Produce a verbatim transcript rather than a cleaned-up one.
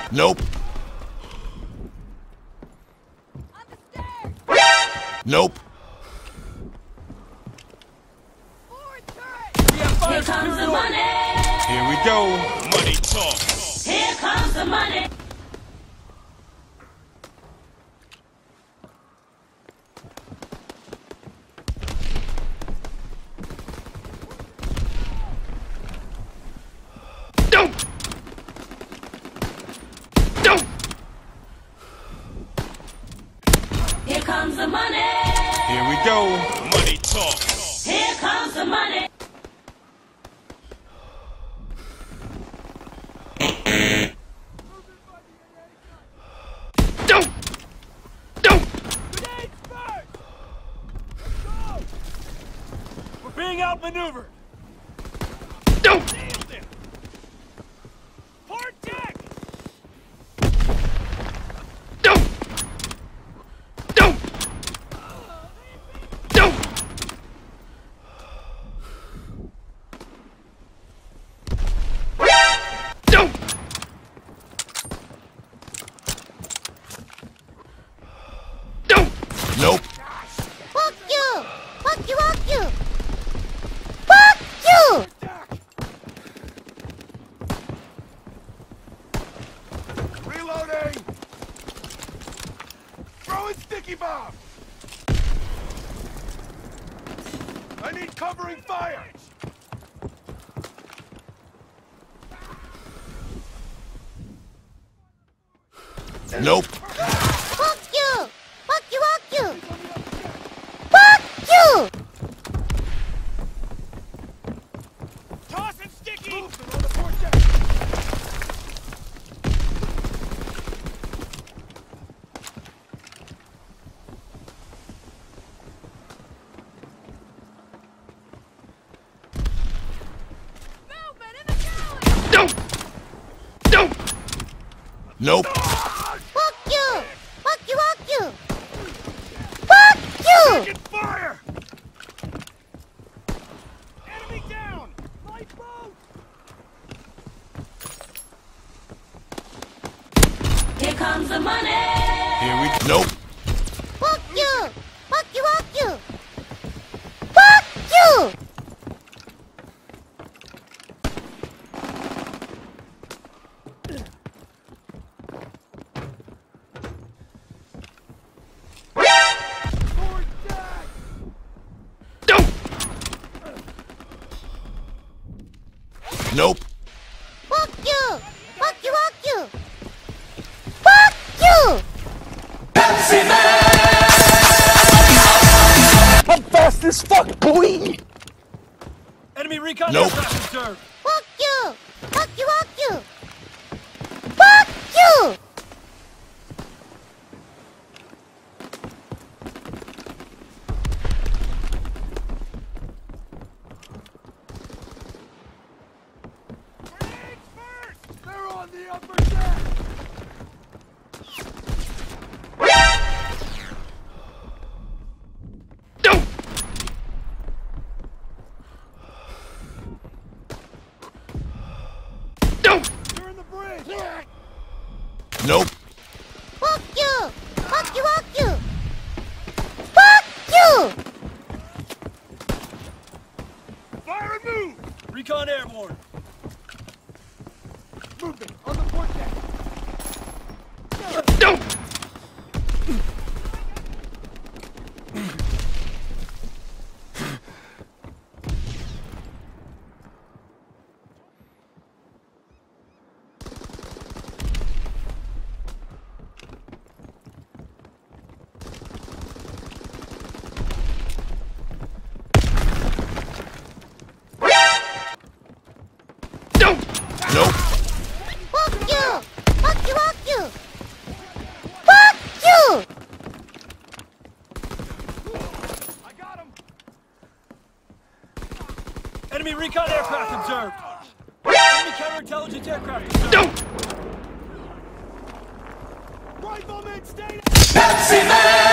Nope. Nope. Here comes the money. Here we go. Money talk. Here comes the money. Don't. Don't. Here comes the money. Here we go. Money talk. Here comes the money. Don't. Don't. Grenades first! Let's go! We're being outmaneuvered. Don't. Nailed it! Hard deck! Don't. Don't. Don't. Don't. Don't. Nope. Fuck you! Fuck you, fuck you! Fuck you! Reloading! Throwing sticky bomb! I need covering fire! Nope. Fuck you! Fuck you, fuck you! Fuck you! Tossing sticky! Move them on the porch. Don't. Don't. Nope. Fuck you! Fuck you, fuck you! Fuck you! Taking fire! Enemy down! Lifeboat! Here comes the money. Here we. Nope. Fuck you! Fuck you, fuck you! Fuck you! Forward deck! Don't. Nope. Fuck you! Fuck you, fuck you! Fuck you! I'm fast as fuck, boy! Enemy recon Nope. aircraft observed! Fuck you! Fuck you, fuck you! Fuck you! Grenades first! They're on the upper deck! Don't. Don't. You're in the bridge! Nope. Fuck you! Fuck you, fuck you! Fuck you! Fire and move! Recon airborne! Movement on the port deck! Don't. Don't. Nope. Fuck you! Fuck you, fuck you! Fuck you! I got him! Enemy recon aircraft observed! Enemy counterintelligence aircraft observed! Don't. Rifleman, stay Pepsi Man.